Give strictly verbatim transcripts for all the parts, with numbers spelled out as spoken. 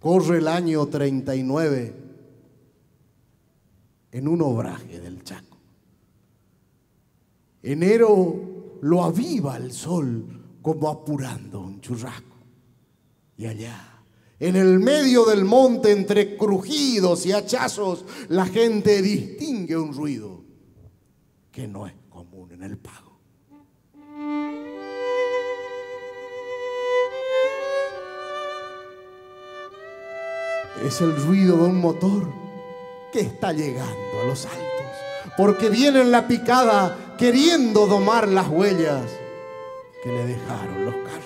Corre el año treinta y nueve en un obraje del Chaco. Enero lo aviva el sol como apurando un churrasco. Y allá, en el medio del monte, entre crujidos y hachazos, la gente distingue un ruido que no es común en el pago. Es el ruido de un motor que está llegando a los altos, porque viene en la picada queriendo domar las huellas que le dejaron los carros.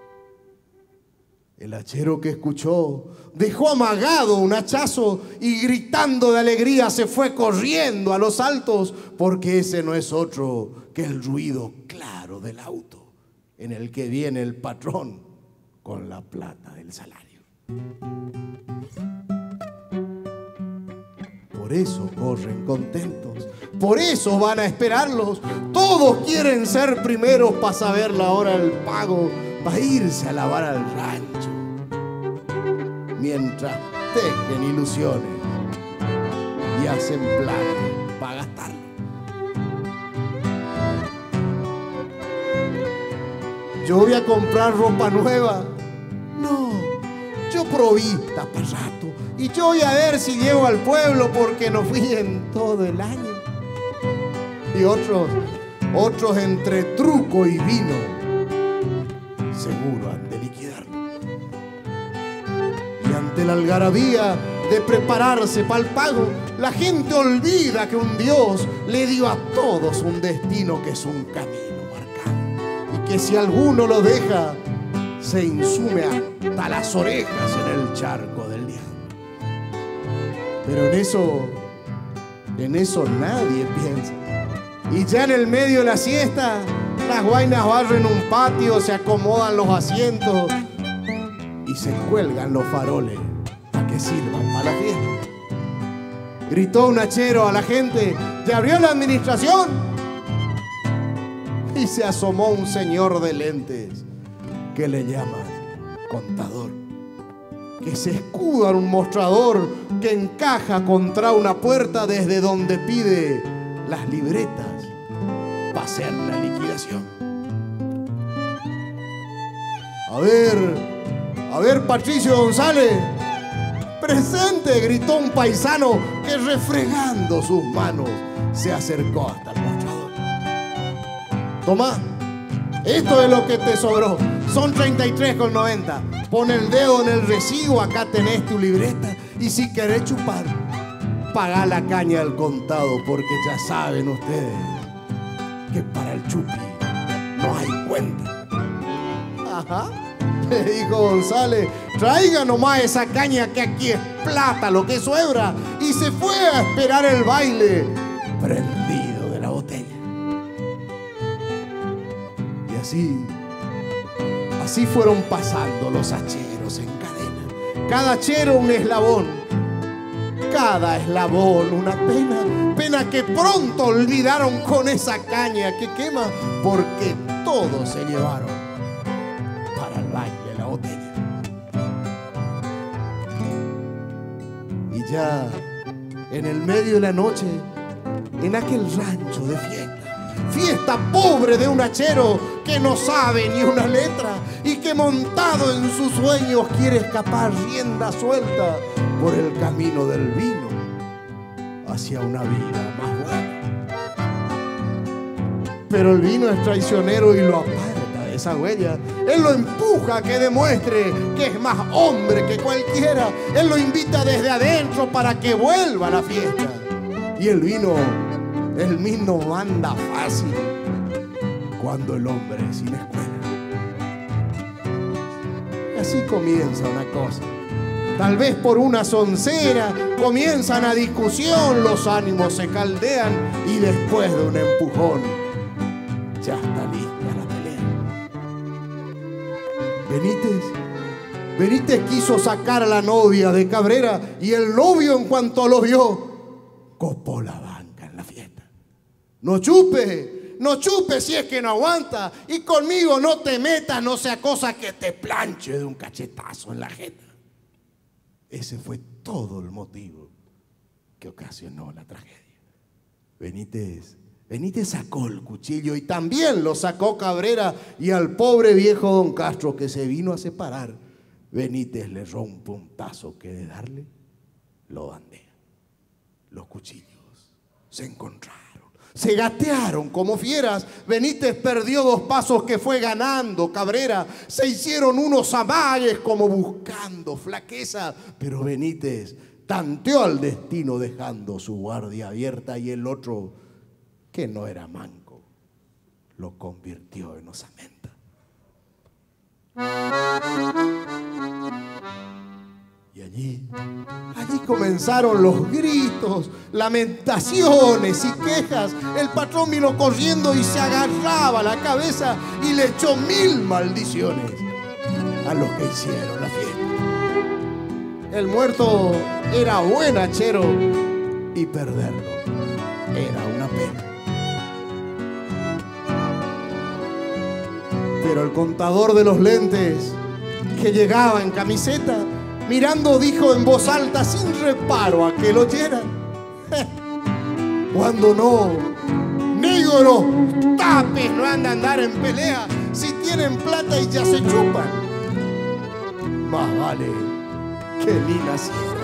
El hachero que escuchó dejó amagado un hachazo y gritando de alegría se fue corriendo a los altos, porque ese no es otro que el ruido claro del auto en el que viene el patrón con la plata del salario. Por eso corren contentos, por eso van a esperarlos. Todos quieren ser primeros para saber la hora del pago, para irse a lavar al rancho, mientras tejen ilusiones y hacen planes para gastarlo. Yo voy a comprar ropa nueva. No, yo provista para rato. Y yo voy a ver si llego al pueblo porque no fui en todo el año. Y otros, otros entre truco y vino, seguro han de liquidarlo. Y ante la algarabía de prepararse para el pago, la gente olvida que un Dios le dio a todos un destino que es un camino marcado. Y que si alguno lo deja, se insume hasta las orejas en el charco del diablo. Pero en eso, en eso nadie piensa. Y ya en el medio de la siesta, las guainas barren un patio, se acomodan los asientos y se cuelgan los faroles para que sirvan para la fiesta. Gritó un hachero a la gente: ¿ya abrió la administración? Y se asomó un señor de lentes que le llaman contador, que se escuda en un mostrador que encaja contra una puerta desde donde pide las libretas para hacer la liquidación. A ver, a ver, Patricio González, presente, gritó un paisano que refregando sus manos se acercó hasta el mostrador. Tomá, esto es lo que te sobró, son treinta y tres con noventa. Pon el dedo en el recibo, acá tenés tu libreta. Y si querés chupar, pagá la caña al contado, porque ya saben ustedes que para el chupi no hay cuenta. Ajá, le dijo González, traiga nomás esa caña que aquí es plata lo que sobra. Y se fue a esperar el baile prendido de la botella. Y así, así fueron pasando los hacheros en cadena. Cada hachero un eslabón, cada eslabón una pena. Pena que pronto olvidaron con esa caña que quema, porque todos se llevaron para el baile la botella. Y ya en el medio de la noche, en aquel rancho de fiesta, fiesta pobre de un hachero que no sabe ni una letra y que montado en sus sueños quiere escapar rienda suelta por el camino del vino hacia una vida más buena. Pero el vino es traicionero y lo aparta de esa huella. Él lo empuja a que demuestre que es más hombre que cualquiera. Él lo invita desde adentro para que vuelva a la fiesta. Y el vino, el vino manda fácil cuando el hombre es sin escuela. Y así comienza una cosa. Tal vez por una soncera comienza una discusión, los ánimos se caldean y después de un empujón ya está lista la pelea. Benítez, Benítez quiso sacar a la novia de Cabrera y el novio, en cuanto lo vio, copó la banca en la fiesta. No chupe, no chupe si es que no aguanta, y conmigo no te metas, no sea cosa que te planche de un cachetazo en la jeta. Ese fue todo el motivo que ocasionó la tragedia. Benítez, Benítez sacó el cuchillo y también lo sacó Cabrera, y al pobre viejo don Castro que se vino a separar, Benítez le erró un puntazo que de darle lo bandea. Los cuchillos se encontraron, se gatearon como fieras. Benítez perdió dos pasos que fue ganando Cabrera. Se hicieron unos amagues como buscando flaqueza, pero Benítez tanteó al destino dejando su guardia abierta, y el otro, que no era manco, lo convirtió en osamenta. Y allí, allí comenzaron los gritos, lamentaciones y quejas. El patrón vino corriendo y se agarraba la cabeza y le echó mil maldiciones a los que hicieron la fiesta. El muerto era buen hachero y perderlo era una pena. Pero el contador de los lentes, que llegaba en camiseta, mirando dijo en voz alta sin reparo a que lo oyeran: cuando no, negros tapes no han de andar en pelea, si tienen plata y ya se chupan, más vale que ni naciera.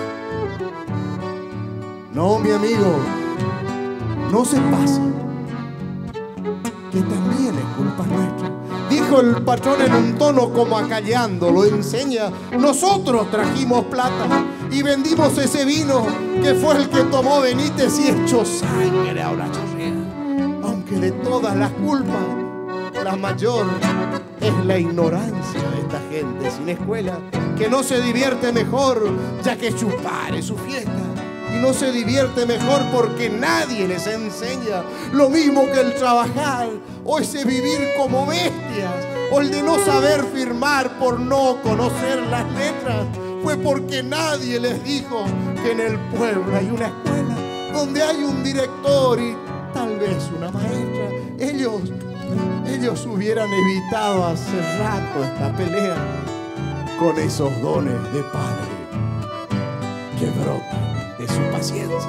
No, mi amigo, no se pase, que también es culpa nuestra. Dijo el patrón en un tono como acallando, lo enseña: nosotros trajimos plata y vendimos ese vino que fue el que tomó Benítez y echó sangre a una chorrea. Aunque de todas las culpas, la mayor es la ignorancia de esta gente sin escuela, que no se divierte mejor ya que chupar es su fiesta. Y no se divierte mejor porque nadie les enseña. Lo mismo que el trabajar, o ese vivir como bestias, o el de no saber firmar por no conocer las letras, fue porque nadie les dijo que en el pueblo hay una escuela donde hay un director y tal vez una maestra. Ellos, ellos hubieran evitado hace rato esta pelea con esos dones de padre que brotan de su paciencia.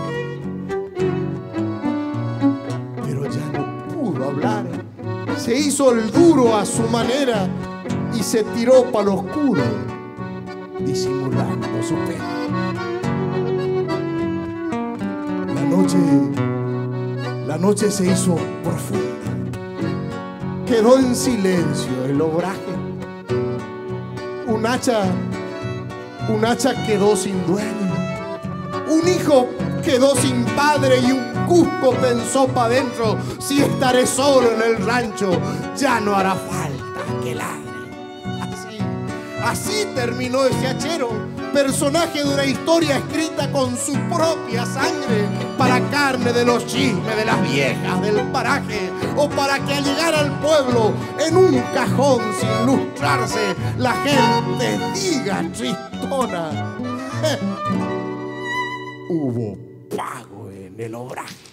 Pero ya no pudo hablar. Se hizo el duro a su manera y se tiró para lo oscuro, disimulando su pena. La noche, la noche se hizo profunda. Quedó en silencio el obraje. Un hacha, un hacha quedó sin dueño. Un hijo quedó sin padre y un cusco pensó pa' dentro: si estaré solo en el rancho, ya no hará falta que ladre. Así, así terminó ese hachero, personaje de una historia escrita con su propia sangre, para carne de los chismes de las viejas del paraje, o para que al llegar al pueblo, en un cajón sin lustrarse, la gente diga tristona: hubo pago en el obraje.